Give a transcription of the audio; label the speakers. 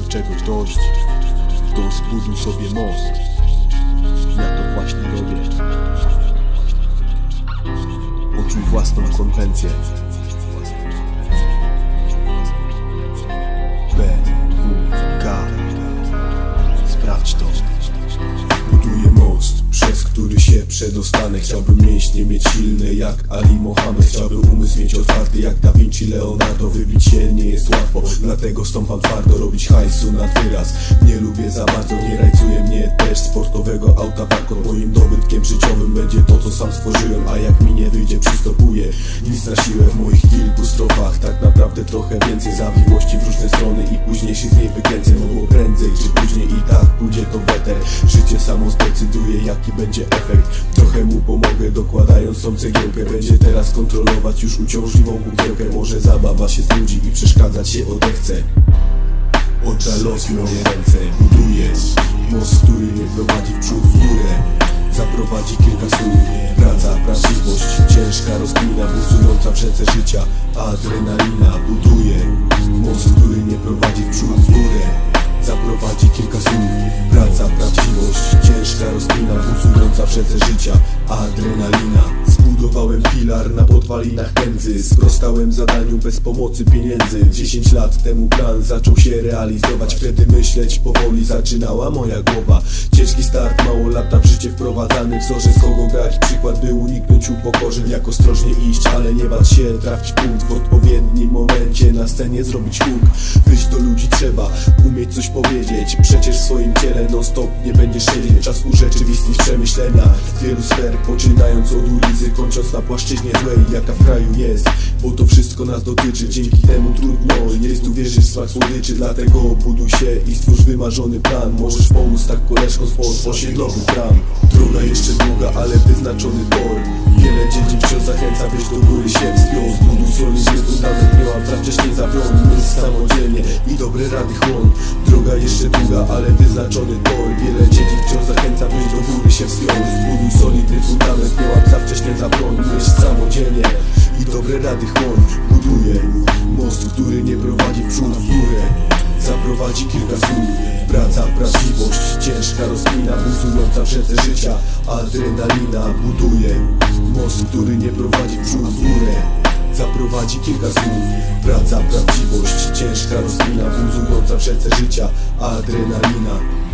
Speaker 1: czegoś dojść, to zbuduj sobie most. Ja to właśnie robię. Poczuj własną konwencję. BWK. Sprawdź to.
Speaker 2: Buduję most, przez który się przedostanę. Chciałbym mięśnie mieć silne jak Ali Mohamed. Chciałbym umysł mieć otwarty jak Da Vinci, Leonardo. Wybić się nie jest łatwo, dlatego stąpam twardo. Robić hajsu nad wyraz. Nie lubię za bardzo, nie rajcuje mnie też sportowego auta warkot. Moim dobytkiem życiowym będzie to, co sam stworzyłem. A jak mi nie wyjdzie, przystopuję. Nic na siłę w moich kilku strofach. Tak naprawdę trochę więcej zawiłości w różne strony i później się z niej wykręcę. No bo prędzej czy później i tak pójdzie to weter. Życie samo zdecyduje, jaki będzie efekt. Trochę mu pomogę, dokładając tą cegiełkę. Będzie teraz kontrolować już uciążliwą kukiełkę. Może zabawa się znudzi i przeszkadzać się odechce. Oczalowi moje ręce. Buduję most, który nie prowadzi w przód, w górę. Zaprowadzi kilka słów. Praca, prawdziwość, ciężka rozkmina, buzująca w rzece życia adrenalina. Buduję most, który nie prowadzi w przód, w górę. Zaprowadzi kilka słów. Praca, prawdziwość, ciężka rozkmina, buzująca w rzece życia adrenalina. Zbudowałem filar na podwalinach pędzy. Sprostałem zadaniu bez pomocy pieniędzy. 10 lat temu plan zaczął się realizować. Wtedy myśleć powoli zaczynała moja głowa. Ciężki start, mało lata w życie wprowadzany. Wzorzec kogo grać, przykład by uniknąć upokorzeń. Jak ostrożnie iść, ale nie bać się trafić punkt. W odpowiednim momencie na scenie zrobić huk. Wyjść do ludzi trzeba, umieć coś powiedzieć. Przecież w swoim ciele non stop nie będziesz siedzieć. Czas urzeczywistnić przemyślenia wielu sfer, poczynając od ulicy, kończąc na płaszczyźnie złej, jaka w kraju jest. Bo to wszystko nas dotyczy, dzięki temu trudno jest uwierzyć w smak słodyczy. Dlatego buduj się i stwórz wymarzony plan. Możesz pomóc tak koleżkom spod osiedlowych bram. Droga jeszcze długa, ale wyznaczony tor. Wiele dzieci wciąż zachęca, byś do góry się wspiął. Zbuduj solidny fundament, nie mam za wcześnie za prąd. Myśl samodzielnie i dobre rady chłon. Droga jeszcze długa, ale wyznaczony tor. Wiele dzieci wciąż zachęca, byś do góry się wspiął. Zbuduj solidny fundament, nie mam za wcześnie za prąd. Myśl samodzielnie i dobre rady chłon. Buduję most, który nie prowadzi w przód, w górę. Zaprowadzi kilka słów. Praca, prawdziwość, ciężka rozkmina, buzująca w rzece życia adrenalina. Buduję most, który nie prowadzi w przód, w górę. Zaprowadzi kilka słów. Praca, prawdziwość, ciężka rozkmina, buzująca w rzece życia adrenalina.